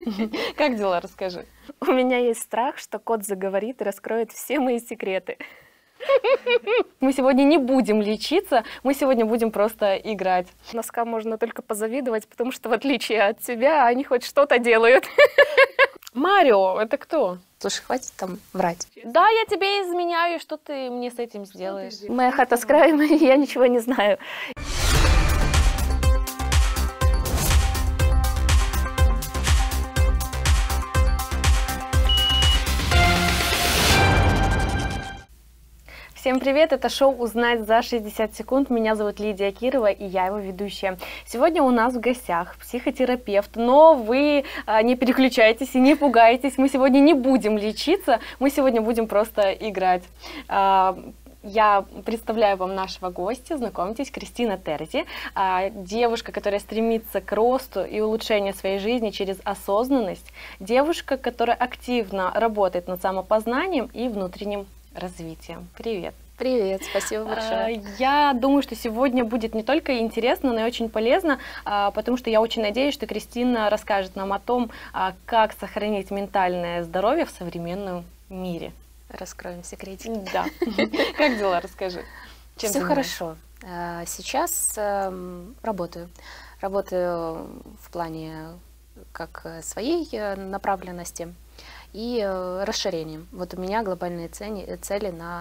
Как дела, расскажи. У меня есть страх, что кот заговорит и раскроет все мои секреты. Мы сегодня не будем лечиться, мы сегодня будем просто играть. Носкам можно только позавидовать, потому что в отличие от тебя, они хоть что-то делают. Марио, это кто? Слушай, хватит там врать. Да, я тебе изменяю, что ты мне с этим сделаешь? Моя хата с краем, и я ничего не знаю. Всем привет, это шоу «Узнать за 60 секунд». Меня зовут Лидия Кирова, и я его ведущая. Сегодня у нас в гостях психотерапевт, но вы не переключайтесь и не пугайтесь. Мы сегодня не будем лечиться, мы сегодня будем просто играть. Я представляю вам нашего гостя, знакомьтесь, Кристина Терзи, девушка, которая стремится к росту и улучшению своей жизни через осознанность, девушка, которая активно работает над самопознанием и внутренним развитием. Привет! Привет, спасибо большое. Я думаю, что сегодня будет не только интересно, но и очень полезно, потому что я очень надеюсь, что Кристина расскажет нам о том, как сохранить ментальное здоровье в современном мире. Раскроем секретики. Да. Как дела, расскажи. Все хорошо. Сейчас работаю. Работаю в плане как своей направленности и расширением. Вот у меня глобальные цели на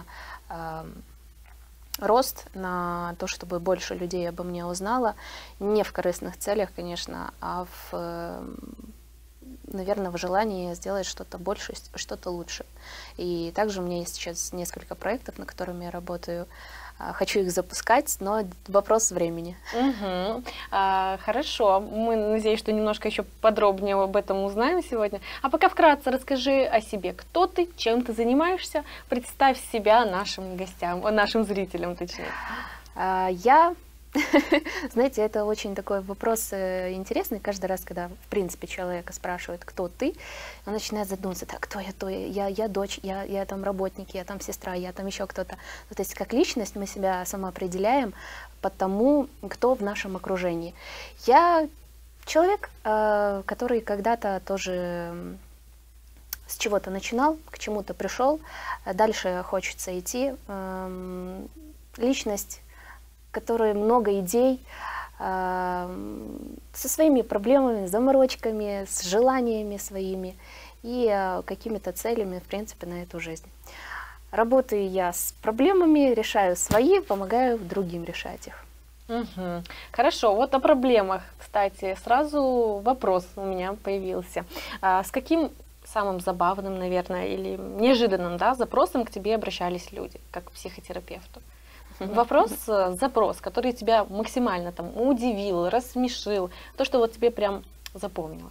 рост, на то, чтобы больше людей обо мне узнало. Не в корыстных целях, конечно, а наверное, в желании сделать что-то больше, что-то лучше. И также у меня есть сейчас несколько проектов, над которыми я работаю. Хочу их запускать, но вопрос времени. Угу. Хорошо. Мы, надеюсь, что немножко еще подробнее об этом узнаем сегодня. А пока вкратце расскажи о себе. Кто ты, чем ты занимаешься? Представь себя нашим гостям, нашим зрителям, точнее. Я... Знаете, это очень такой вопрос интересный. Каждый раз, когда, в принципе, человека спрашивают, кто ты, он начинает задумываться, так, кто я, то я дочь, я там работник, я там сестра, я там еще кто-то. Ну, то есть как личность мы себя самоопределяем по тому, кто в нашем окружении. Я человек, который когда-то тоже с чего-то начинал, к чему-то пришел, дальше хочется идти. Личность, которые много идей, со своими проблемами, заморочками, с желаниями своими и какими-то целями, в принципе, на эту жизнь. Работаю я с проблемами, решаю свои, помогаю другим решать их. Угу. Хорошо, вот о проблемах, кстати, сразу вопрос у меня появился. С каким самым забавным, наверное, или неожиданным, да, запросом к тебе обращались люди, как к психотерапевту? Запрос, который тебя максимально там удивил, рассмешил, то, что вот тебе прям запомнилось.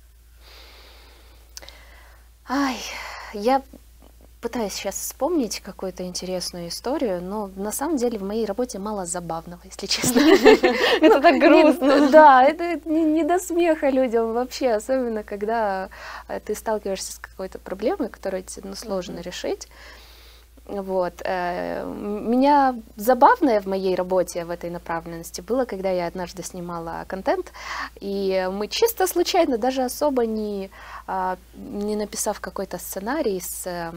Я пытаюсь сейчас вспомнить какую-то интересную историю, но на самом деле в моей работе мало забавного, если честно. Это так грустно. Да, это не до смеха людям вообще, особенно когда ты сталкиваешься с какой-то проблемой, которую тебе сложно решить. Вот. Меня забавное в моей работе в этой направленности было, когда я однажды снимала контент, и мы чисто случайно, даже особо не написав какой-то сценарий с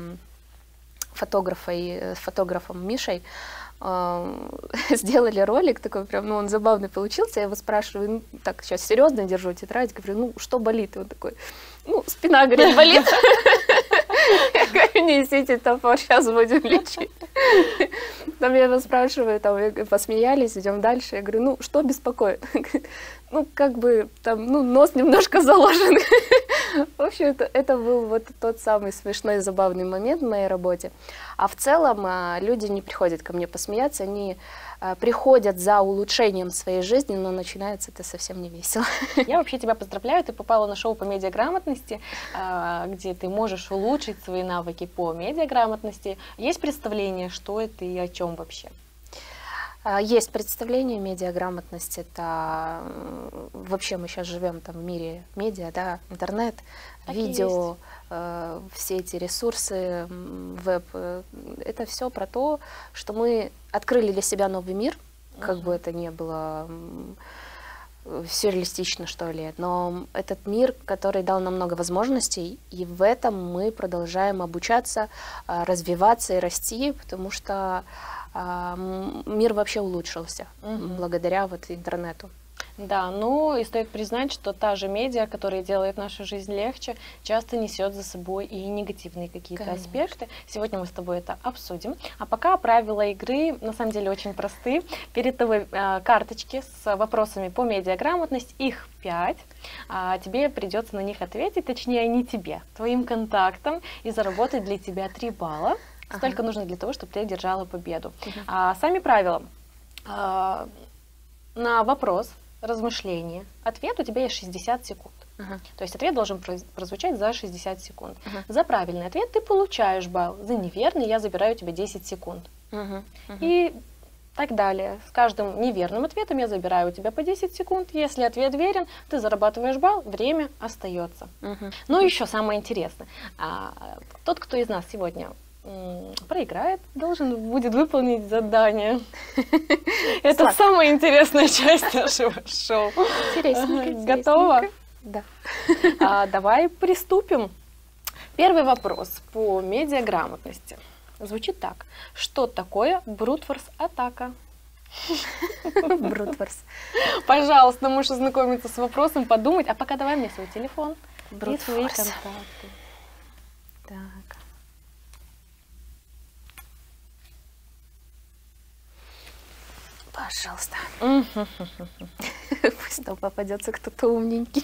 фотографом Мишей, сделали ролик такой, прям, он забавный получился. Я его спрашиваю, так, сейчас серьезно держу тетрадь, говорю, что болит? И он такой, спина, говорит, болит. Я говорю, несите топор, сейчас будем лечить. Там я его спрашиваю, посмеялись, идем дальше. Я говорю, что беспокоит? Нос немножко заложен. В общем, это был вот тот самый смешной, забавный момент в моей работе. А в целом люди не приходят ко мне посмеяться, они приходят за улучшением своей жизни, но начинается это совсем не весело. Я вообще тебя поздравляю, ты попала на шоу по медиаграмотности, где ты можешь улучшить свои навыки по медиаграмотности. Есть представление, что это и о чем вообще? Есть представление, медиаграмотность, это вообще мы сейчас живем в мире медиа, да, интернет, так видео, все эти ресурсы, веб, это все про то, что мы открыли для себя новый мир, как бы это ни было сюрреалистично, что ли. Но этот мир, который дал нам много возможностей, и в этом мы продолжаем обучаться, развиваться и расти, потому что мир вообще улучшился благодаря вот интернету. Да, ну и стоит признать, что та же медиа, которая делает нашу жизнь легче, часто несет за собой и негативные какие-то аспекты. Сегодня мы с тобой это обсудим. А пока правила игры на самом деле очень просты. Перед тобой карточки с вопросами по медиаграмотности, их 5. Тебе придется на них ответить, точнее не тебе, твоим контактам, и заработать для тебя 3 балла. Столько нужно для того, чтобы ты одержала победу. Сами правила. На вопрос, размышление, ответ у тебя есть 60 секунд. То есть ответ должен прозвучать за 60 секунд. За правильный ответ ты получаешь балл, за неверный я забираю у тебя 10 секунд. И так далее. С каждым неверным ответом я забираю у тебя по 10 секунд. Если ответ верен, ты зарабатываешь балл, время остается. Но еще самое интересное. Тот, кто из нас сегодня проиграет, должен будет выполнить задание. Это самая интересная часть нашего шоу. Интересненько. Готова? Да. Давай приступим. Первый вопрос по медиаграмотности. Звучит так. Что такое брутфорс-атака? Брутфорс. Пожалуйста, можешь ознакомиться с вопросом, подумать. А пока давай мне свой телефон и свои контакты. Так. Пожалуйста. Пусть там попадется кто-то умненький.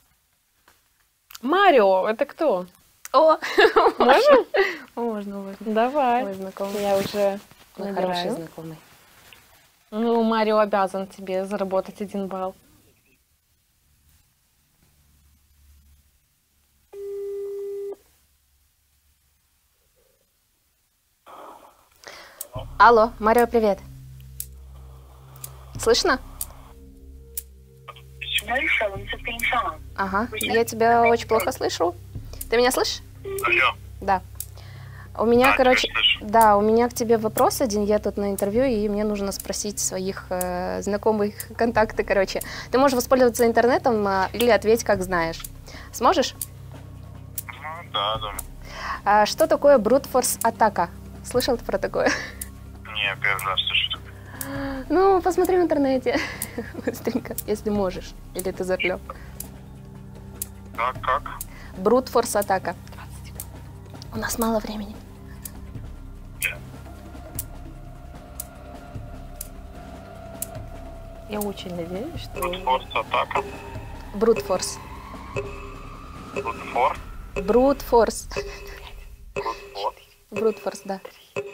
Марио, это кто? О, Можно? можно. Давай. Мой знакомый. Я уже Мой набираю. хороший знакомый. Ну, Марио обязан тебе заработать 1 балл. Алло, Марио, привет. Слышно? Ага, я тебя очень плохо слышу. Ты меня слышишь? Алло. Да. У меня, Да, короче, тебя слышу. да, у меня к тебе вопрос один. Я тут на интервью, и мне нужно спросить своих знакомых контакты, короче. Ты можешь воспользоваться интернетом или ответь, как знаешь. Сможешь? Ну, да, думаю. Что такое брутфорс-атака? Слышал ты про такое? Не, первый раз слышу. Ну, посмотри в интернете. Быстренько, если можешь. Или ты за рулем. Как? Брутфорс-атака. У нас мало времени. Я очень надеюсь, что... Брутфорс атака. Брутфорс. Брутфор. Брутфорс. Брутфор. Брутфорс, да. 1.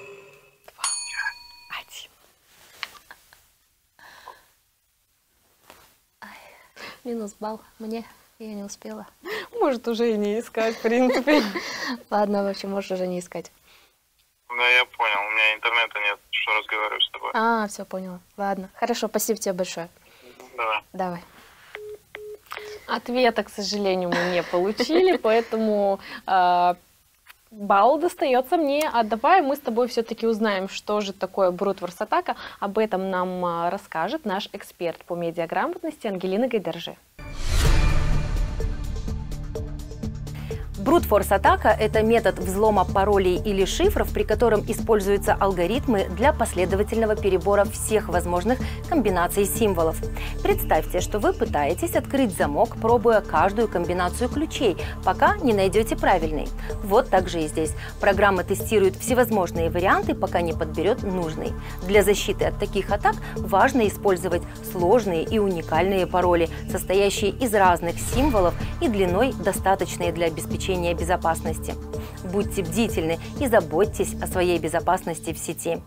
Минус балл мне. Я не успела. Может, уже и не искать, в принципе. Ладно, вообще можешь уже не искать. Да, я понял. У меня интернета нет, что разговариваю с тобой. Все, поняла. Ладно. Хорошо, спасибо тебе большое. Давай. Давай. Ответа, к сожалению, мы не получили, поэтому балл достается мне. А давай мы с тобой все-таки узнаем, что же такое брутфорс-атака. Об этом нам расскажет наш эксперт по медиаграмотности Ангелина Гайдержи. Брутфорс-атака – это метод взлома паролей или шифров, при котором используются алгоритмы для последовательного перебора всех возможных комбинаций символов. Представьте, что вы пытаетесь открыть замок, пробуя каждую комбинацию ключей, пока не найдете правильный. Вот так же и здесь. Программа тестирует всевозможные варианты, пока не подберет нужный. Для защиты от таких атак важно использовать сложные и уникальные пароли, состоящие из разных символов и длиной, достаточные для обеспечения безопасности. Будьте бдительны и заботьтесь о своей безопасности в сети.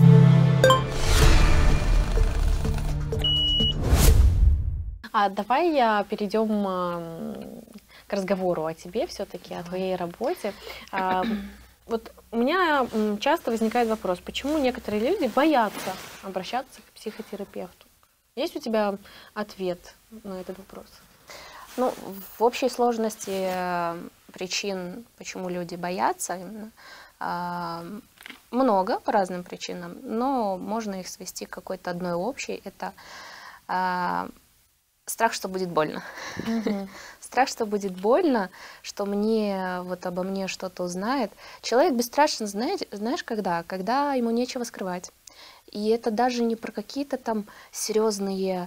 Давай перейдем к разговору о тебе все-таки, о твоей работе. Вот у меня часто возникает вопрос, почему некоторые люди боятся обращаться к психотерапевту? Есть у тебя ответ на этот вопрос? Ну, в общей сложности причин, почему люди боятся, много по разным причинам, но можно их свести к какой-то одной общей. Это страх, что будет больно. Страх, что будет больно, что вот обо мне что-то узнает. Человек бесстрашен, знаешь, когда ему нечего скрывать. И это даже не про какие-то там серьезные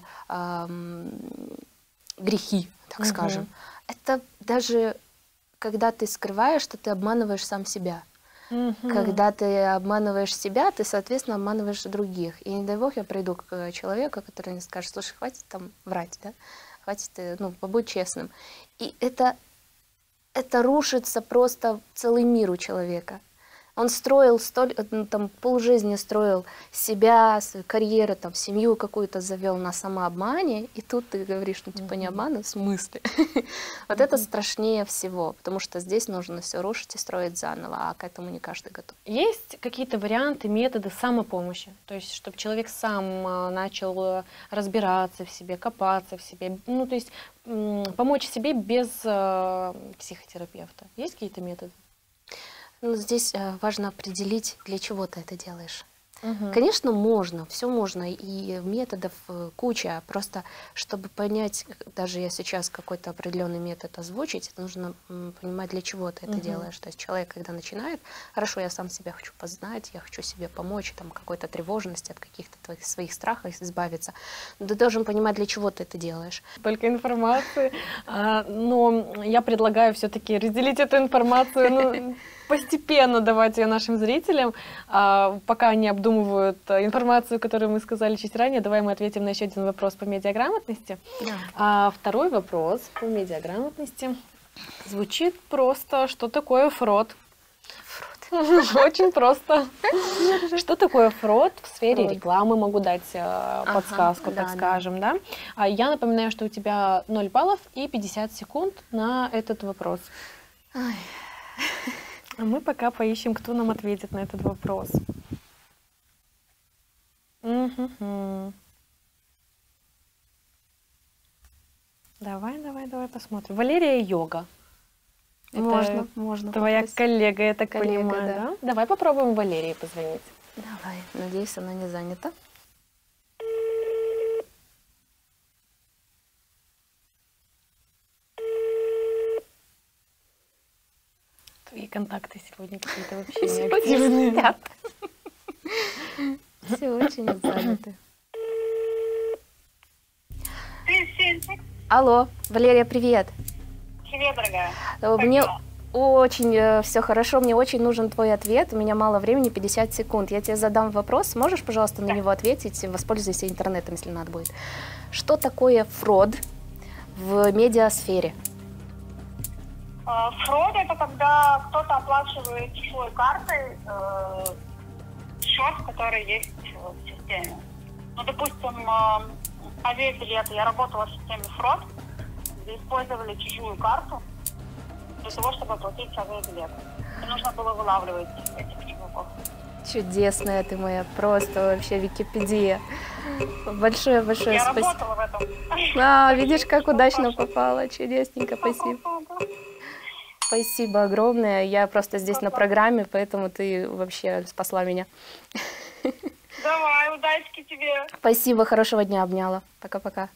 грехи, так скажем. Это даже когда ты скрываешь, что ты обманываешь сам себя. Когда ты обманываешь себя, ты, соответственно, обманываешь других. И не дай бог я приду к человеку, который мне скажет: слушай, хватит там врать, да? Хватит, побудь честным. И это рушится просто целый мир у человека. Он строил полжизни строил себя, свою карьеру, там, семью какую-то завел на самообмане, и тут ты говоришь, не обман, в смысле? Вот это страшнее всего, потому что здесь нужно все рушить и строить заново, а к этому не каждый готов. Есть какие-то варианты, методы самопомощи? То есть, чтобы человек сам начал разбираться в себе, копаться в себе, то есть помочь себе без психотерапевта. Есть какие-то методы? Здесь важно определить, для чего ты это делаешь. Конечно, можно, все можно, и методов куча. Просто, чтобы понять, даже я сейчас какой-то определенный метод озвучить, нужно понимать, для чего ты это делаешь. То есть человек, когда начинает, хорошо, я сам себя хочу познать, я хочу себе помочь, там, какой-то тревожности, от каких-то твоих своих страхов избавиться. Но ты должен понимать, для чего ты это делаешь. Только информации, но я предлагаю все-таки разделить эту информацию, постепенно давать ее нашим зрителям, пока они обдумывают информацию, которую мы сказали чуть ранее. Давай мы ответим на еще один вопрос по медиаграмотности. Второй вопрос по медиаграмотности звучит просто: что такое фрод? Очень просто. Что такое фрод в сфере рекламы? Могу дать подсказку, так скажем, да? Я напоминаю, что у тебя 0 баллов и 50 секунд на этот вопрос. А мы пока поищем, кто нам ответит на этот вопрос. Давай посмотрим. Валерия Йога. Можно. Твоя коллега, я так понимаю, да? Да? Давай попробуем Валерии позвонить. Давай, надеюсь, она не занята. Твои контакты сегодня какие-то вообще неактивные. Все очень заняты. Алло, Валерия, привет. Привет, дорогая. Мне очень все хорошо, мне очень нужен твой ответ. У меня мало времени, 50 секунд. Я тебе задам вопрос, можешь, пожалуйста, на него ответить? Воспользуйся интернетом, если надо будет. Что такое фрод в медиасфере? Фрод — это когда кто-то оплачивает чужой картой счет, который есть в системе. Допустим, авиабилеты. Я работала в системе фрод, где использовали чужую карту для того, чтобы оплатить авиабилет. И нужно было вылавливать этих чуваков. Чудесная ты моя, просто вообще Википедия. Большое спасибо. Я работала в этом. Видишь, как удачно попала. Чудесненько, спасибо. Спасибо огромное. Я просто здесь на программе, поэтому ты вообще спасла меня. Давай, удачки тебе. Спасибо, хорошего дня, обняла. Пока-пока.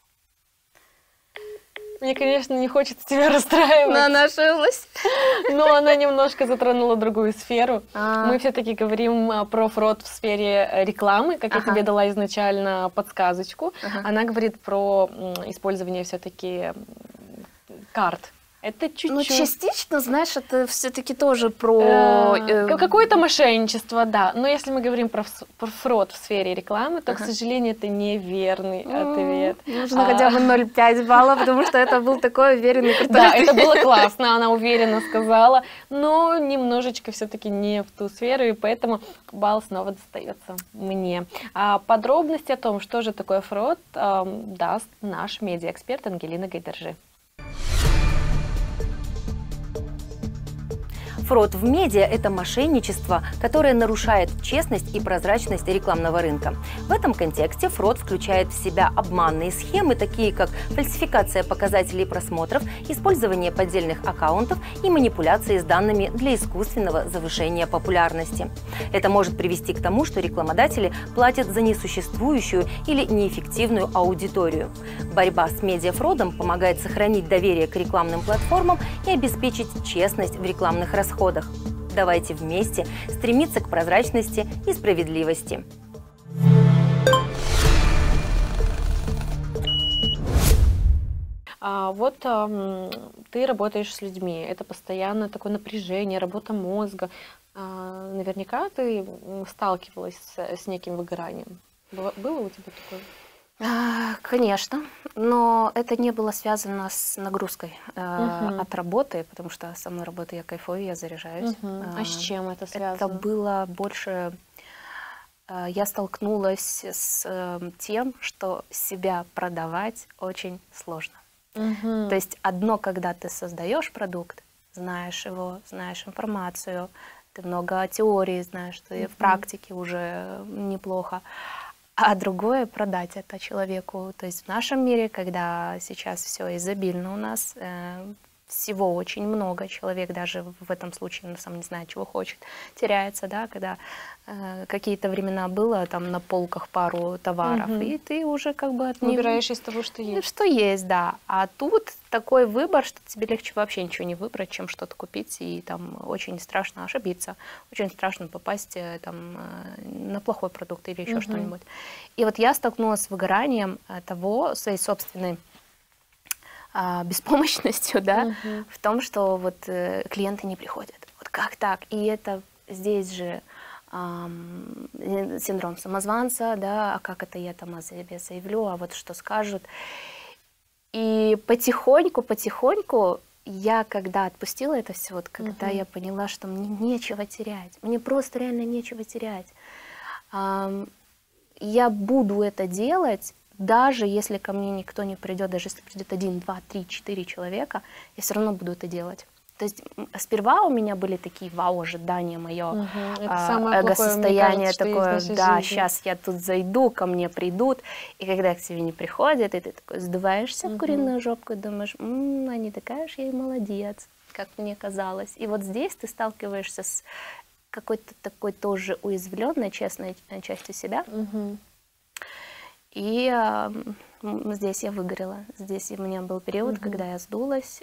Мне, конечно, не хочется тебя расстраивать. Но она ошиблась. Но она немножко затронула другую сферу. Мы все-таки говорим про фрод в сфере рекламы, как я тебе дала изначально подсказочку. Она говорит про использование все-таки карт. Это чуть-чуть. Частично, знаешь, это все-таки тоже про... Какое-то мошенничество, да. Но если мы говорим про фрод в сфере рекламы, то, к сожалению, это неверный ответ. Нужно хотя бы 0,5 балла, потому что это был такой уверенный крутой. Да, это было классно, она уверенно сказала, но немножечко все-таки не в ту сферу, и поэтому балл снова достается мне. Подробности о том, что же такое фрод, даст наш медиаэксперт Ангелина Гайдаржи. Фрод в медиа – это мошенничество, которое нарушает честность и прозрачность рекламного рынка. В этом контексте фрод включает в себя обманные схемы, такие как фальсификация показателей просмотров, использование поддельных аккаунтов и манипуляции с данными для искусственного завышения популярности. Это может привести к тому, что рекламодатели платят за несуществующую или неэффективную аудиторию. Борьба с медиафродом помогает сохранить доверие к рекламным платформам и обеспечить честность в рекламных расходах. Давайте вместе стремиться к прозрачности и справедливости. Ты работаешь с людьми, это постоянно такое напряжение, работа мозга. Наверняка ты сталкивалась с неким выгоранием. Было у тебя такое? Конечно, но это не было связано с нагрузкой от работы, потому что со мной работаю, я кайфую, я заряжаюсь. А с чем это связано? Это было больше... Я столкнулась с тем, что себя продавать очень сложно. То есть одно, когда ты создаешь продукт, знаешь его, знаешь информацию, ты много теории знаешь, ты в практике уже неплохо. А другое — продать это человеку. То есть в нашем мире, когда сейчас все изобильно у нас, всего очень много, человек даже в этом случае сам не знает, чего хочет, теряется, да, когда какие-то времена было, там на полках пару товаров, и ты уже как бы от них... Выбираешь из того, что есть. Что есть, да. А тут такой выбор, что тебе легче вообще ничего не выбрать, чем что-то купить, и там очень страшно ошибиться, очень страшно попасть там на плохой продукт или еще что-нибудь. И вот я столкнулась с выгоранием того, своей собственной беспомощностью, да, в том, что вот клиенты не приходят. Вот как так? И это здесь же синдром самозванца, да, а как это я там о себе заявлю, а вот что скажут. И потихоньку я, когда отпустила это все, вот когда я поняла, что мне нечего терять, мне просто реально нечего терять, я буду это делать, даже если ко мне никто не придет, даже если придет 1, 2, 3, 4 человека, я все равно буду это делать. То есть сперва у меня были такие ожидания, мое эго-состояние такое, да, сейчас я тут зайду, ко мне придут, и когда к тебе не приходят, и ты такой сдуваешься в куриную жопку и думаешь, а не такая уж я и молодец, как мне казалось. И вот здесь ты сталкиваешься с какой-то такой тоже уязвленной, честной частью себя. И здесь я выгорела. Здесь у меня был период, когда я сдулась.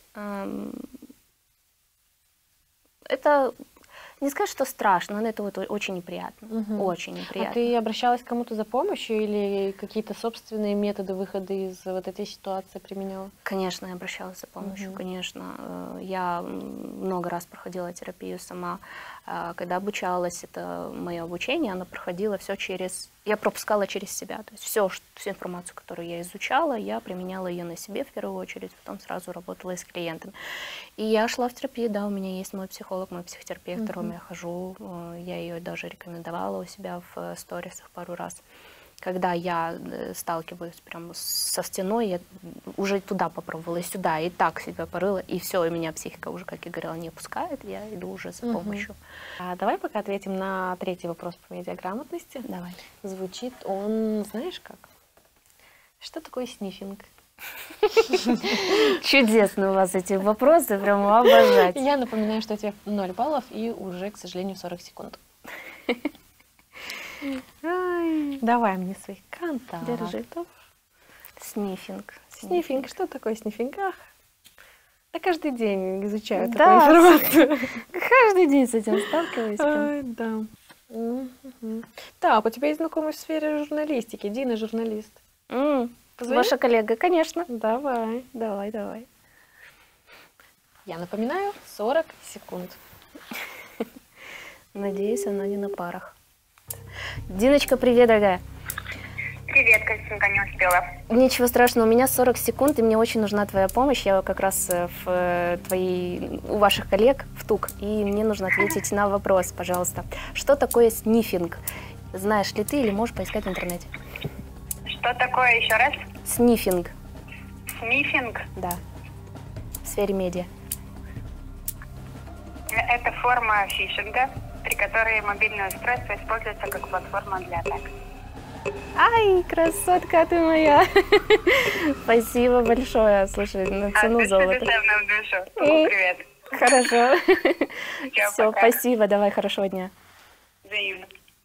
Это не сказать, что страшно, но это вот очень неприятно. Очень неприятно. А ты обращалась к кому-то за помощью или какие-то собственные методы выхода из вот этой ситуации применяла? Конечно, я обращалась за помощью, конечно. Я много раз проходила терапию сама. Когда обучалась, это мое обучение, оно проходило все через... Я пропускала через себя. То есть всю информацию, которую я изучала, я применяла ее на себе в первую очередь, потом сразу работала и с клиентами. И я шла в терапию, да, у меня есть мой психолог, мой психотерапевт, к которому я хожу. Я ее даже рекомендовала у себя в сторисах пару раз. Когда я сталкиваюсь прямо со стеной, я уже туда попробовала, и сюда, и так себя порыла, и все, и меня психика уже, как я говорила, не пускает, я иду уже за помощью. Давай пока ответим на третий вопрос по медиаграмотности. Давай. Звучит он, знаешь как? Что такое снифинг? Чудесно у вас эти вопросы, прямо обожать. Я напоминаю, что у тебя 0 баллов и уже, к сожалению, 40 секунд. Давай мне своих контактов. Держи. Снифинг. Снифинг. Что такое снифинг? Да каждый день изучаю такую Да, информацию. каждый день с этим сталкиваюсь. Да. Так, у тебя есть знакомый в сфере журналистики. Дина журналист. Ваша коллега, конечно. Давай. Давай. Я напоминаю, 40 секунд. Надеюсь, она не на парах. Диночка, привет, дорогая. Привет, Костенька, не успела. Ничего страшного, у меня 40 секунд, и мне очень нужна твоя помощь. Я как раз у ваших коллег в ТУК, и мне нужно ответить на вопрос, пожалуйста. Что такое снифинг? Знаешь ли ты или можешь поискать в интернете? Что такое еще раз? Снифинг. Снифинг? Да. В сфере медиа. Это форма фишинга, при которой мобильное устройство используется как платформа для атак. Ай, красотка ты моя. Спасибо большое. Слушай, цену золото. Душевно в душу. Привет. Хорошо. Всё, Все, пока. спасибо. Давай, хорошего дня. Взаимно.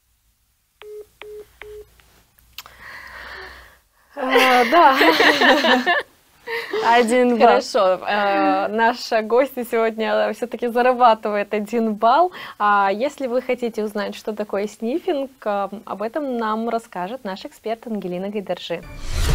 Да, 1 балл. хорошо. Наша гостья сегодня все-таки зарабатывает 1 балл. А если вы хотите узнать, что такое снифинг, об этом нам расскажет наш эксперт Ангелина Гайдарши.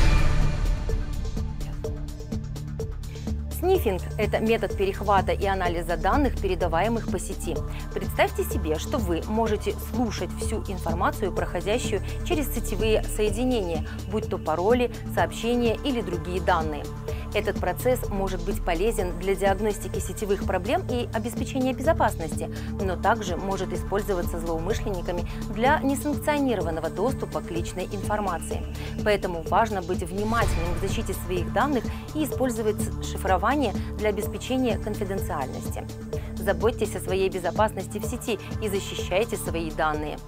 Снифинг – это метод перехвата и анализа данных, передаваемых по сети. Представьте себе, что вы можете слушать всю информацию, проходящую через сетевые соединения, будь то пароли, сообщения или другие данные. Этот процесс может быть полезен для диагностики сетевых проблем и обеспечения безопасности, но также может использоваться злоумышленниками для несанкционированного доступа к личной информации. Поэтому важно быть внимательным к защите своих данных и использовать шифрование для обеспечения конфиденциальности. Заботьтесь о своей безопасности в сети и защищайте свои данные.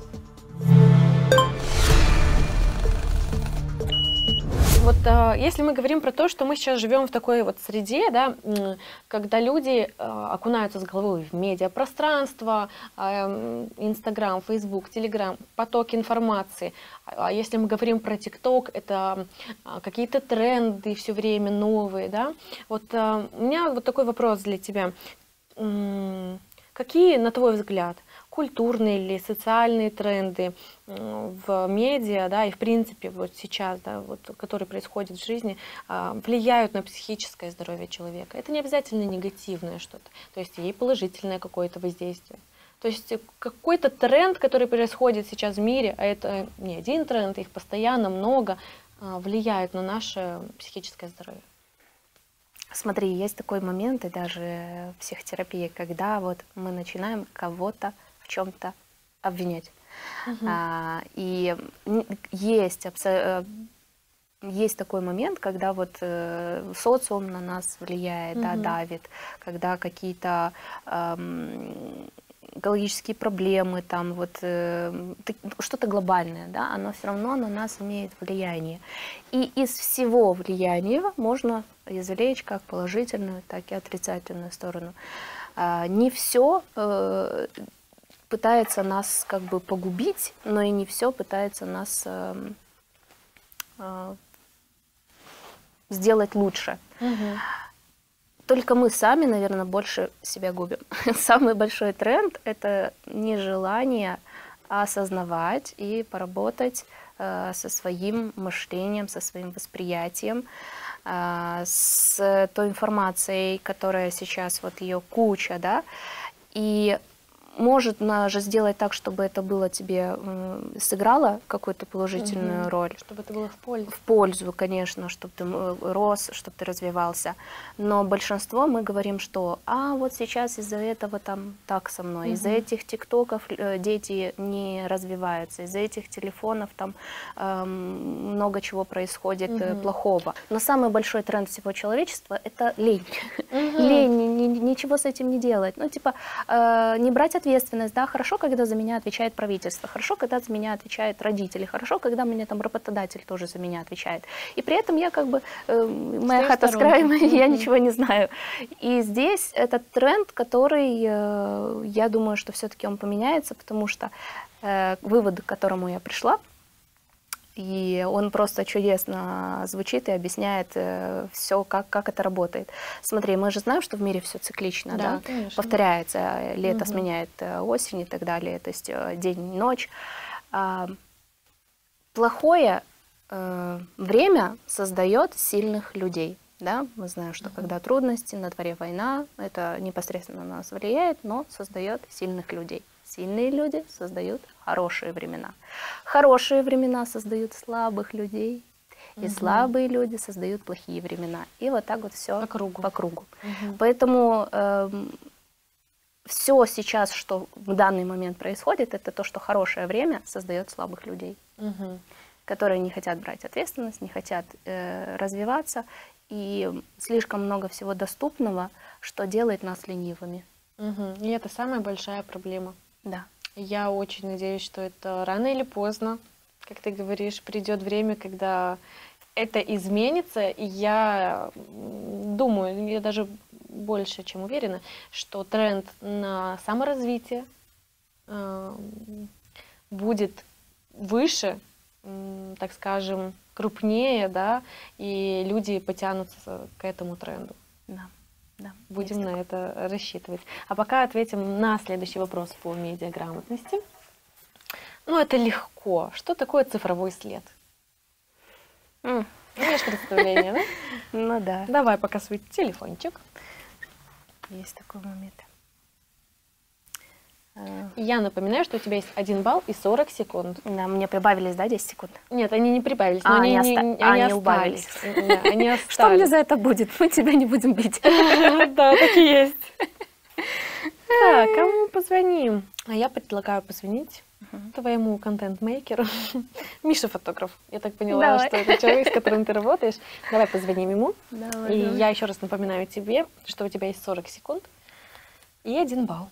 Вот если мы говорим про то, что мы сейчас живем в такой вот среде, да, когда люди окунаются с головой в медиапространство, Инстаграм, Фейсбук, Телеграм, поток информации. А если мы говорим про ТикТок, это какие-то тренды все время новые, да. Вот у меня вот такой вопрос для тебя. Какие, на твой взгляд, культурные или социальные тренды в медиа, да, и в принципе вот сейчас, да, вот, которые происходят в жизни, влияют на психическое здоровье человека? Это не обязательно негативное что-то, то есть и положительное какое-то воздействие. То есть какой-то тренд, который происходит сейчас в мире, а это не один тренд, их постоянно много, влияет на наше психическое здоровье. Смотри, есть такой момент, и даже в психотерапии, когда вот мы начинаем кого-то в чем-то обвинять. И есть такой момент, когда вот социум на нас влияет, да, давит, когда какие-то экологические проблемы, там вот что-то глобальное, да, оно все равно на нас имеет влияние. И из всего влияния можно извлечь как положительную, так и отрицательную сторону. Не все пытается нас как бы погубить, но и не все пытается нас сделать лучше. Только мы сами, наверное, больше себя губим. Самый большой тренд – это нежелание осознавать и поработать со своим мышлением, со своим восприятием, с той информацией, которая сейчас, вот ее куча, да, и может же сделать так, чтобы это было тебе, сыграло какую-то положительную роль. Чтобы это было в пользу. В пользу, конечно, чтобы ты рос, чтобы ты развивался. Но большинство мы говорим, что вот сейчас из-за этого там так со мной, из-за этих тиктоков дети не развиваются, из-за этих телефонов там много чего происходит плохого. Но самый большой тренд всего человечества – это лень. Лень, ничего с этим не делать. Ну, типа, не брать ответственность, да, хорошо, когда за меня отвечает правительство, хорошо, когда за меня отвечают родители, хорошо, когда мне там работодатель тоже за меня отвечает. И при этом я как бы, моя хата с краем, я ничего не знаю. И здесь этот тренд, который, я думаю, что все-таки он поменяется, потому что вывод, к которому я пришла, и он просто чудесно звучит и объясняет все, как это работает. Смотри, мы же знаем, что в мире все циклично, да? Повторяется, лето сменяет осень и так далее, то есть день, ночь. Плохое время создает сильных людей. Да? Мы знаем, что когда трудности, на дворе война, это непосредственно на нас влияет, но создает сильных людей. Сильные люди создают хорошие времена. Хорошие времена создают слабых людей. И слабые люди создают плохие времена. И вот так вот все по кругу. Поэтому все сейчас, что в данный момент происходит, это то, что хорошее время создает слабых людей, которые не хотят брать ответственность, не хотят развиваться. И слишком много всего доступного, что делает нас ленивыми. И это самая большая проблема. Да. Я очень надеюсь, что это рано или поздно, как ты говоришь, придет время, когда это изменится. И я думаю, я даже больше чем уверена, что тренд на саморазвитие будет выше, так скажем, крупнее, да, и люди потянутся к этому тренду. Да. Да, Будем на это рассчитывать. А пока ответим на следующий вопрос по медиаграмотности. Ну, это легко. Что такое цифровой след? Имеешь представление, да? Ну да, Давай пока свой телефончик. есть такой момент. И я напоминаю, что у тебя есть 1 балл и 40 секунд. Да, мне прибавились, да, 10 секунд? Нет, они не прибавились, но они они убавились. остались. Да, они остались. Что мне за это будет? Мы тебя не будем бить. Да, так и есть. Так, кому позвоним? А я предлагаю позвонить твоему контент-мейкеру. Миша фотограф. Я так поняла, Давай. что это человек, с которым ты работаешь. Давай позвоним ему. Давай, И давай. я еще раз напоминаю тебе, что у тебя есть 40 секунд и 1 балл.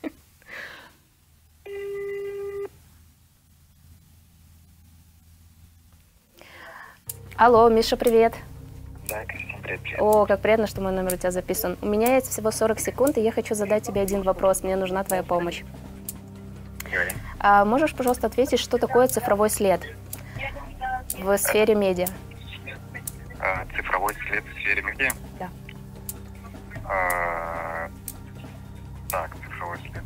Алло, Миша, привет. Да, Кристина, привет. О, как приятно, что мой номер у тебя записан. У меня есть всего 40 секунд, и я хочу задать тебе один вопрос. Мне нужна твоя помощь. Говори. Можешь, пожалуйста, ответить, что такое цифровой след в сфере медиа? Цифровой след в сфере медиа? Да. Так, цифровой след.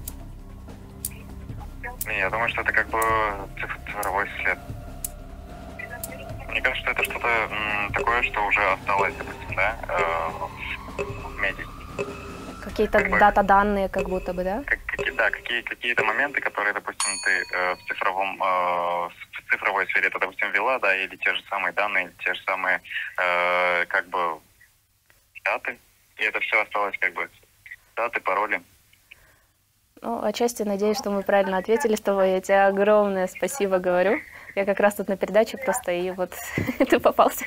Я думаю, что это как бы цифровой след. Мне кажется, что это что-то такое, что уже осталось, допустим, да, в медиа. Какие-то Как бы- дата-данные, как будто бы, да? Какие-то моменты, которые, допустим, ты в цифровой сфере, это, допустим, ввела, да, или те же самые данные, или те же самые, как бы, даты, и это все осталось, как бы, даты, пароли. Ну, отчасти надеюсь, что мы правильно ответили с тобой. Я тебе огромное спасибо говорю. Я как раз тут на передаче просто, и вот ты попался.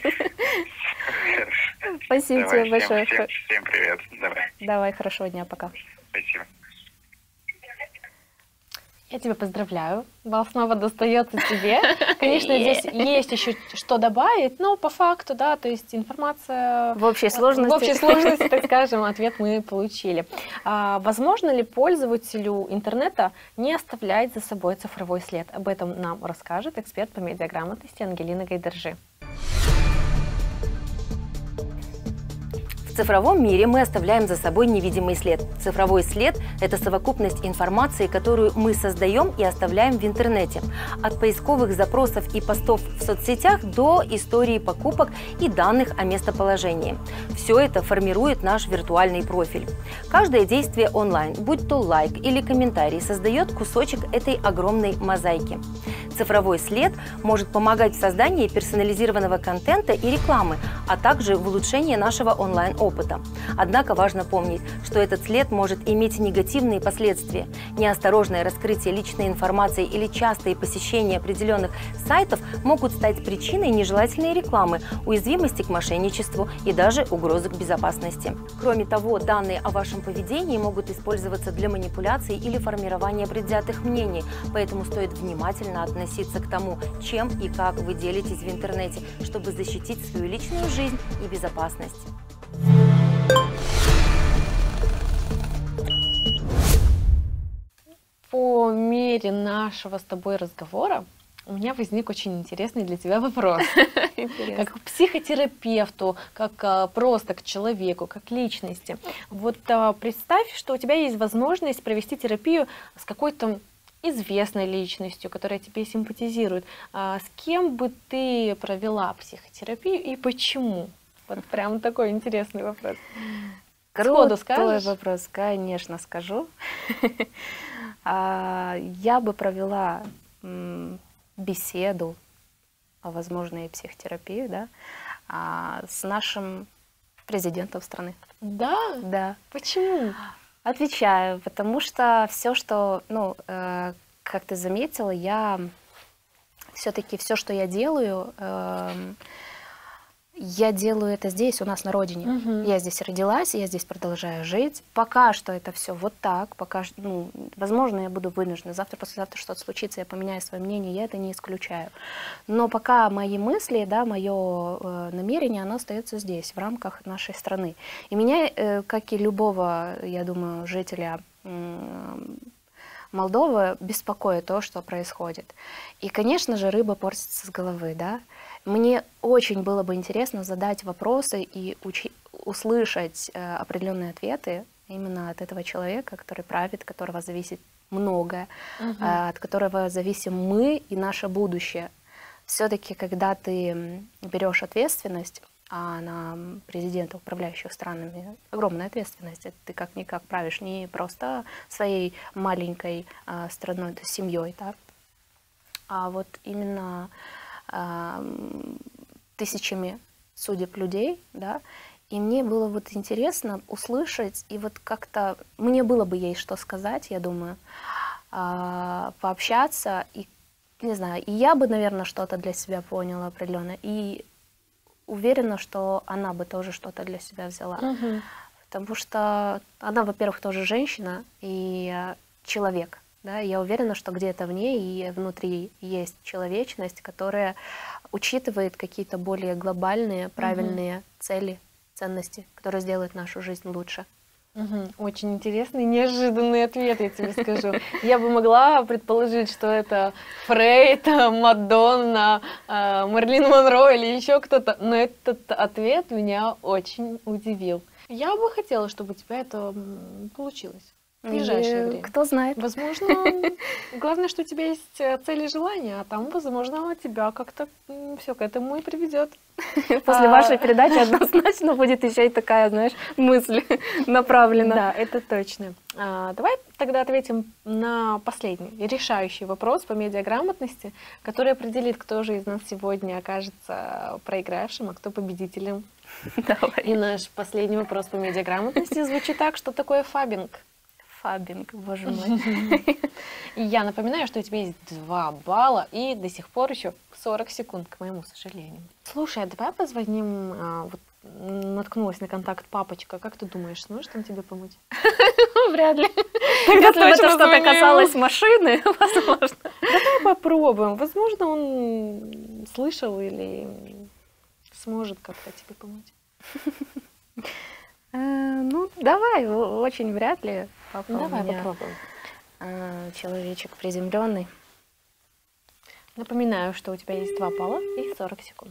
Спасибо тебе большое. Всем привет, давай, Давай, хорошего дня, пока. спасибо. Я тебя поздравляю. Балл снова достается тебе. Конечно, здесь есть еще что добавить, но по факту, да, то есть информация... В общей сложности. В общей сложности, так скажем, ответ мы получили. Возможно ли пользователю интернета не оставлять за собой цифровой след? Об этом нам расскажет эксперт по медиаграмотности Ангелина Гайдаржи. В цифровом мире мы оставляем за собой невидимый след. Цифровой след – это совокупность информации, которую мы создаем и оставляем в интернете. От поисковых запросов и постов в соцсетях до истории покупок и данных о местоположении. Все это формирует наш виртуальный профиль. Каждое действие онлайн, будь то лайк или комментарий, создает кусочек этой огромной мозаики. Цифровой след может помогать в создании персонализированного контента и рекламы, а также в улучшении нашего онлайн-опыта. Однако важно помнить, что этот след может иметь негативные последствия. Неосторожное раскрытие личной информации или частые посещения определенных сайтов могут стать причиной нежелательной рекламы, уязвимости к мошенничеству и даже угрозы к безопасности. Кроме того, данные о вашем поведении могут использоваться для манипуляций или формирования предвзятых мнений, поэтому стоит внимательно относиться к тому, чем и как вы делитесь в интернете, чтобы защитить свою личную жизнь и безопасность. По мере нашего с тобой разговора у меня возник очень интересный для тебя вопрос. Как к психотерапевту, как просто к человеку, как к личности. Вот представь, что у тебя есть возможность провести терапию с какой-то известной личностью, которая тебе симпатизирует. С кем бы ты провела психотерапию и почему? Вот прям такой интересный вопрос. Сходу Крутой скажешь? вопрос, конечно, скажу. Я бы провела беседу, возможно, и психотерапию, да, с нашим президентом страны. Да? Да. Почему? Отвечаю, потому что все, что, как ты заметила, я все-таки все, что я делаю, я делаю это здесь, у нас на родине. Я здесь родилась, я здесь продолжаю жить. Пока что это все вот так, пока, ну, возможно, я буду вынуждена. Завтра, послезавтра что-то случится, я поменяю свое мнение, я это не исключаю. Но пока мои мысли, да, мое намерение, оно остается здесь, в рамках нашей страны. И меня, как и любого, я думаю, жителя Молдовы, беспокоит то, что происходит. И, конечно же, рыба портится с головы, да. Мне очень было бы интересно задать вопросы и услышать определенные ответы именно от этого человека, который правит, от которого зависит многое, от которого зависим мы и наше будущее. Все-таки, когда ты берешь ответственность, а на президента, управляющих странами, огромная ответственность. Ты как-никак правишь не просто своей маленькой страной, то есть семьей, да, а вот именно тысячами судеб людей, да. И мне было вот интересно услышать, и вот как-то мне было бы ей что сказать, я думаю, пообщаться, и, не знаю, и я бы, наверное, что-то для себя поняла определенно, и уверена, что она бы тоже что-то для себя взяла. Потому что она, во-первых, тоже женщина и человек. Да? Я уверена, что где-то в ней и внутри есть человечность, которая учитывает какие-то более глобальные, правильные цели, ценности, которые сделают нашу жизнь лучше. Очень интересный, неожиданный ответ, я тебе скажу. Я бы могла предположить, что это Фрейд, Мадонна, Мерлин Монро или еще кто-то, но этот ответ меня очень удивил. Я бы хотела, чтобы у тебя это получилось в ближайшее время. Кто знает. Возможно, главное, что у тебя есть цели и желания, а там, возможно, тебя как-то все к этому и приведет. После вашей передачи однозначно будет еще и такая, знаешь, мысль направлена. Да, это точно. Давай тогда ответим на последний, решающий вопрос по медиаграмотности, который определит, кто же из нас сегодня окажется проигравшим, а кто победителем. Давай. И наш последний вопрос по медиаграмотности звучит так: что такое фабинг? Фабинг, боже мой. И я напоминаю, что у тебя есть 2 балла и до сих пор еще 40 секунд, к моему сожалению. Слушай, а давай позвоним, вот наткнулась на контакт папочка. Как ты думаешь, сможет он тебе помочь? Вряд ли. Если бы это что-то касалось машины, возможно. Давай попробуем. Возможно, он слышал или сможет как-то тебе помочь. Ну, давай, очень вряд ли. Папа Давай у меня попробуем. человечек приземленный. Напоминаю, что у тебя есть 2 балла и 40 секунд.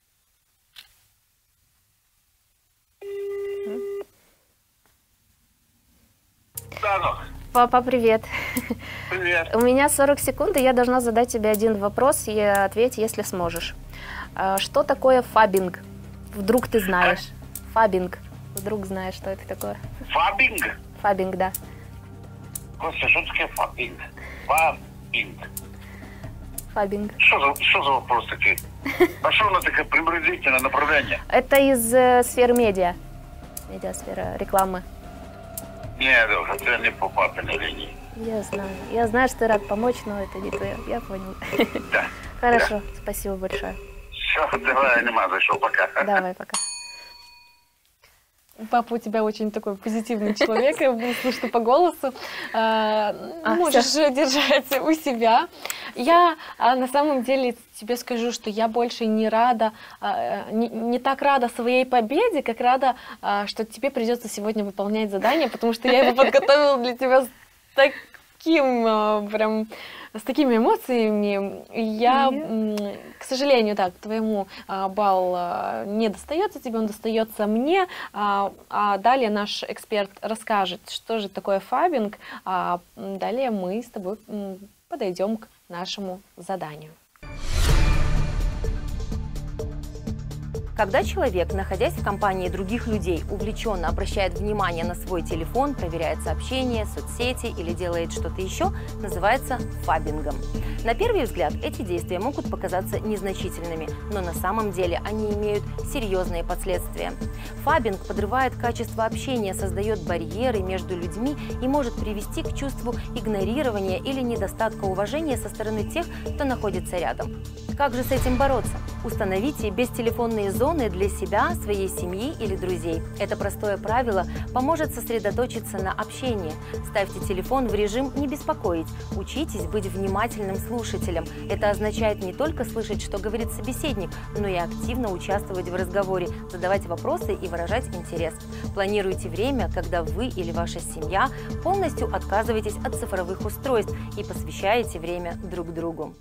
Папа, привет. Привет. У меня 40 секунд, и я должна задать тебе один вопрос, и ответь, если сможешь. Что такое фабинг? Вдруг ты знаешь. Фабинг. Вдруг знаешь, что это такое. Фабинг? Фабинг, да. Костя, что такое фабинг? Фабинг. Фабинг. Что за вопрос такой? А что оно такое приблизительное направление? Это из сферы медиа. Медиасфера, рекламы. Нет, это не по папиной линии. Я знаю, что ты рад помочь, но это не твое. Я понял. Да. Хорошо, спасибо большое. Все, давай, нема за что, пока. Давай, пока. Папа у тебя очень такой позитивный человек, я слышу по голосу. Можешь держать у себя. Я на самом деле тебе скажу, что я больше не рада, не так рада своей победе, как рада, что тебе придется сегодня выполнять задание, потому что я его подготовила для тебя с таким прям... С такими эмоциями я, к сожалению, так, твоему балл не достается тебе, он достается мне, а далее наш эксперт расскажет, что же такое фабинг, а далее мы с тобой подойдем к нашему заданию. Когда человек, находясь в компании других людей, увлеченно обращает внимание на свой телефон, проверяет сообщения, соцсети или делает что-то еще, называется фабингом. На первый взгляд эти действия могут показаться незначительными, но на самом деле они имеют серьезные последствия. Фабинг подрывает качество общения, создает барьеры между людьми и может привести к чувству игнорирования или недостатка уважения со стороны тех, кто находится рядом. Как же с этим бороться? Установите бестелефонные зоны зоны для себя, своей семьи или друзей. Это простое правило поможет сосредоточиться на общении. Ставьте телефон в режим «не беспокоить». Учитесь быть внимательным слушателем. Это означает не только слышать, что говорит собеседник, но и активно участвовать в разговоре, задавать вопросы и выражать интерес. Планируйте время, когда вы или ваша семья полностью отказываетесь от цифровых устройств и посвящаете время друг другу.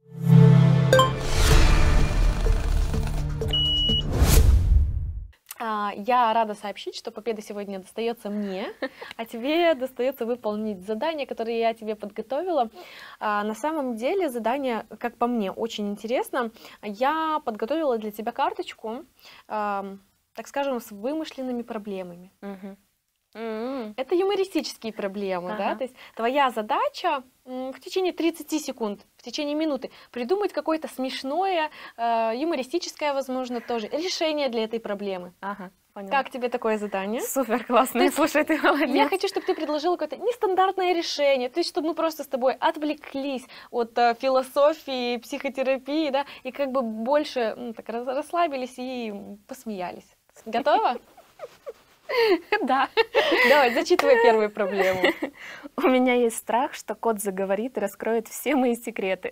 Я рада сообщить, что победа сегодня достается мне, а тебе достается выполнить задание, которое я тебе подготовила. На самом деле задание, как по мне, очень интересно. Я подготовила для тебя карточку, так скажем, с вымышленными проблемами. Это юмористические проблемы, да? То есть твоя задача в течение 30 секунд, в течение минуты придумать какое-то смешное, юмористическое, возможно, тоже решение для этой проблемы. Поняла. Как тебе такое задание? Супер, классно. Слушай, ты молодец. Я хочу, чтобы ты предложила какое-то нестандартное решение, то есть чтобы мы просто с тобой отвлеклись от философии, психотерапии, да, и как бы больше так расслабились и посмеялись. Готова? Да. Давай, зачитывай первую проблему. У меня есть страх, что кот заговорит и раскроет все мои секреты.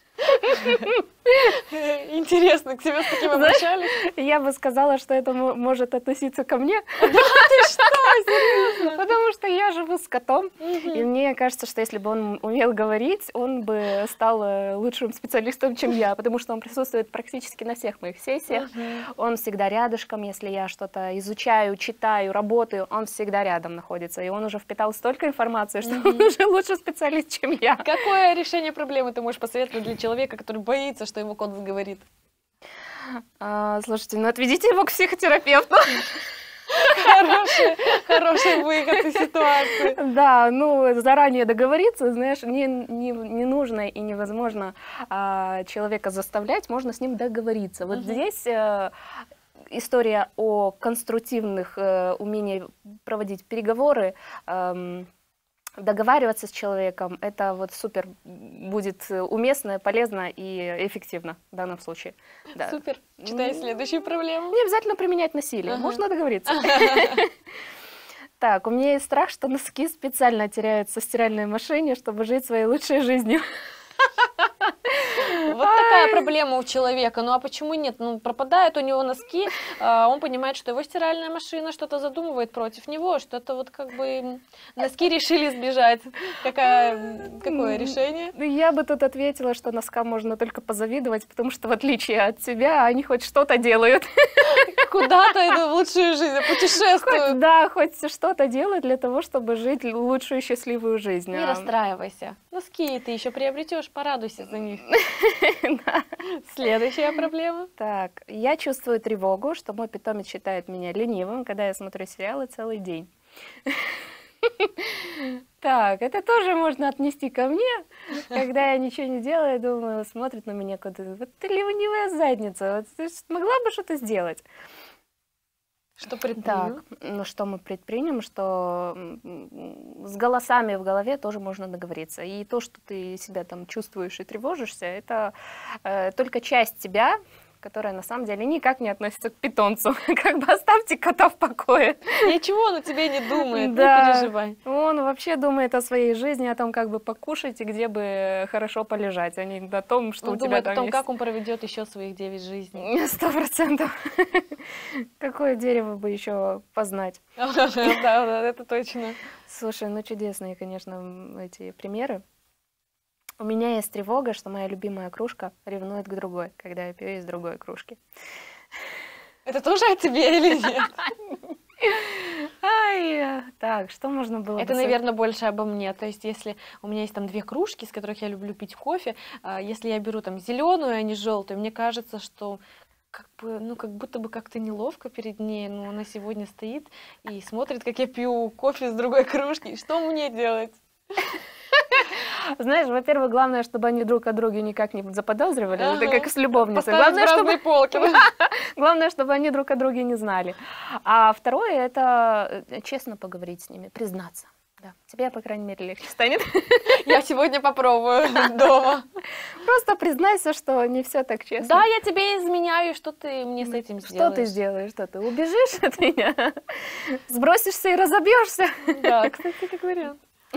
Интересно, к тебе с таким обращались? Я бы сказала, что это может относиться ко мне. Да ты что, серьезно? Потому что я живу с котом, и мне кажется, что если бы он умел говорить, он бы стал лучшим специалистом, чем я, потому что он присутствует практически на всех моих сессиях. Он всегда рядышком, если я что-то изучаю, читаю, работаю, он всегда рядом находится. И он уже впитал столько информации, что он уже лучший специалист, чем я. Какое решение проблемы ты можешь посоветовать для человека, который боится, что его кот заговорит? Слушайте, ну отведите его к психотерапевту. Хороший выход из ситуации. Да, ну заранее договориться, знаешь, не нужно и невозможно человека заставлять, можно с ним договориться. Вот здесь история о конструктивных умениях проводить переговоры, договариваться с человеком, это вот супер будет уместно, полезно и эффективно в данном случае. Да. Супер. Читай следующую проблему. Не обязательно применять насилие, можно договориться. Так, у меня есть страх, что носки специально теряются в стиральной машине, чтобы жить своей лучшей жизнью. Вот такая проблема у человека. Ну а почему нет? Ну пропадают у него носки, он понимает, что его стиральная машина что-то задумывает против него, что-то вот как бы носки решили сбежать. Какое решение? Я бы тут ответила, что носкам можно только позавидовать, потому что в отличие от тебя, они хоть что-то делают. Куда-то идут в лучшую жизнь, путешествуют. Да, хоть что-то делают для того, чтобы жить лучшую счастливую жизнь. Не расстраивайся. Носки ты еще приобретешь, порадуйся за них. Следующая проблема. Так, я чувствую тревогу, что мой питомец считает меня ленивым, когда я смотрю сериалы целый день. Так, это тоже можно отнести ко мне, когда я ничего не делаю, думаю, смотрит на меня куда-то, вот ты ленивая задница, вот ты могла бы что-то сделать. Что предпримем? Так, ну что мы предпримем, что с голосами в голове тоже можно договориться. И то, что ты себя там чувствуешь и тревожишься, это только часть тебя, которая на самом деле никак не относится к питомцу. Как бы оставьте кота в покое. Ничего он о тебе не думает, да, не переживай. Он вообще думает о своей жизни, о том, как бы покушать и где бы хорошо полежать, а не о том, что он у тебя думает там о том, есть. как он проведет еще своих 9 жизней. 100%. Какое дерево бы еще познать. Да, это точно. Слушай, ну чудесные, конечно, эти примеры. У меня есть тревога, что моя любимая кружка ревнует к другой, когда я пью из другой кружки. Это тоже о тебе или нет? Ай, так, что можно было Это, бы... наверное, больше обо мне. То есть, если у меня есть там 2 кружки, с которых я люблю пить кофе, если я беру там зеленую, а не желтую, мне кажется, что как будто бы как-то неловко перед ней, но она сегодня стоит и смотрит, как я пью кофе из другой кружки. Что мне делать? Знаешь, во-первых, главное, чтобы они друг о друге никак не заподозривали, это как с любовницей. Главное, чтобы полки. Главное, чтобы они друг о друге не знали. А второе, это честно поговорить с ними, признаться. Да. Тебе, по крайней мере, легче станет. Я сегодня попробую дома. Просто признайся, что не все так честно. Да, я тебе изменяю, что ты мне с этим сделаешь? Что ты сделаешь? Что ты убежишь от меня? Сбросишься и разобьешься? Да, кстати, как вариант.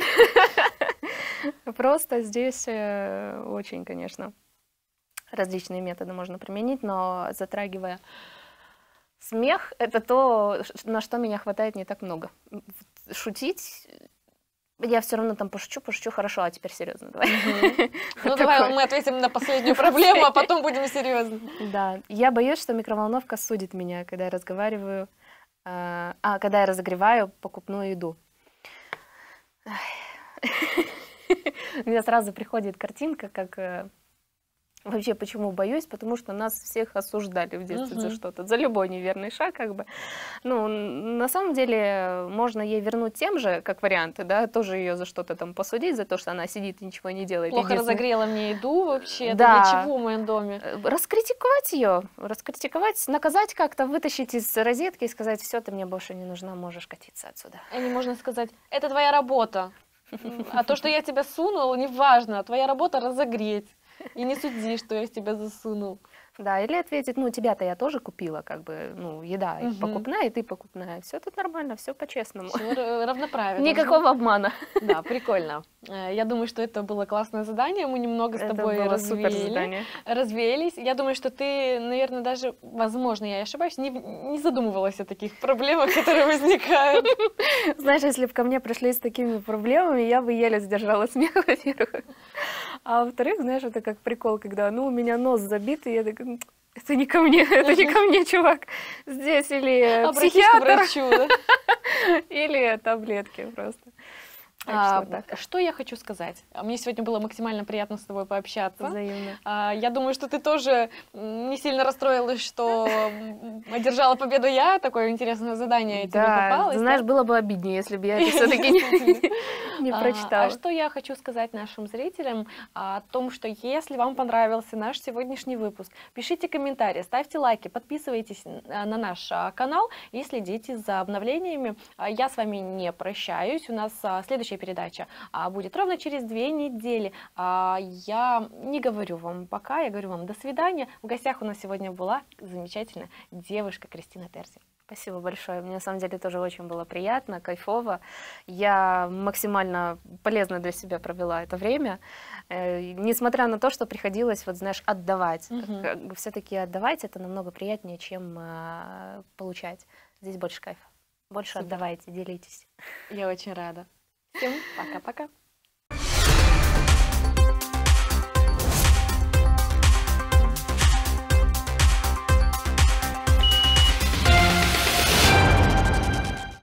Просто здесь очень, конечно, различные методы можно применить, но затрагивая смех, это то, на что меня хватает не так много. Шутить, я все равно там пошучу, хорошо, а теперь серьезно, давай. Ну давай мы ответим на последнюю проблему, а потом будем серьезны. Да, я боюсь, что микроволновка судит меня, когда я разговариваю, когда я разогреваю покупную еду. У меня сразу приходит картинка, как вообще почему боюсь, потому что нас всех осуждали в детстве за что-то, за любой неверный шаг, как бы. Ну, на самом деле, можно ей вернуть тем же, как варианты, да, тоже ее за что-то там посудить, за то, что она сидит и ничего не делает. Плохо разогрела мне еду вообще, да. Для чего в моем доме? Раскритиковать ее, наказать как-то, вытащить из розетки и сказать, все, ты мне больше не нужна, можешь катиться отсюда. Или можно сказать, это твоя работа, а то, что я тебя сунул, неважно, твоя работа разогреть. И не суди, что я в тебя засунул. Да, или ответить, ну, тебя-то я тоже купила, как бы, ну, еда покупная, и ты покупная. Все тут нормально, все по-честному. Равноправие. Никакого обмана. Да, прикольно. Я думаю, что это было классное задание. Мы немного с тобой развеялись. Я думаю, что ты, наверное, даже, возможно, я ошибаюсь, не задумывалась о таких проблемах, которые возникают. Знаешь, если бы ко мне пришли с такими проблемами, я бы еле сдержала смех, во-первых. А во-вторых, знаешь, это как прикол, когда, ну, у меня нос забит, и я такая, это не ко мне, чувак. Здесь или психиатр, или таблетки просто. Что я хочу сказать? Мне сегодня было максимально приятно с тобой пообщаться. Взаимно. Я думаю, что ты тоже не сильно расстроилась, что одержала победу я. Такое интересное задание тебе попалось. Знаешь, было бы обиднее, если бы я это все-таки не прочитала. А что я хочу сказать нашим зрителям? О том, что если вам понравился наш сегодняшний выпуск, пишите комментарии, ставьте лайки, подписывайтесь на наш канал и следите за обновлениями. Я с вами не прощаюсь. У нас следующая передача будет ровно через 2 недели. Я не говорю вам пока, я говорю вам до свидания. В гостях у нас сегодня была замечательная девушка Кристина Терзи. Спасибо большое. Мне на самом деле тоже очень было приятно, кайфово. Я максимально полезно для себя провела это время. Несмотря на то, что приходилось, вот знаешь, отдавать. Все-таки отдавать это намного приятнее, чем получать. Здесь больше кайфа. Больше отдавайте, делитесь. Я очень рада. Всем пока-пока.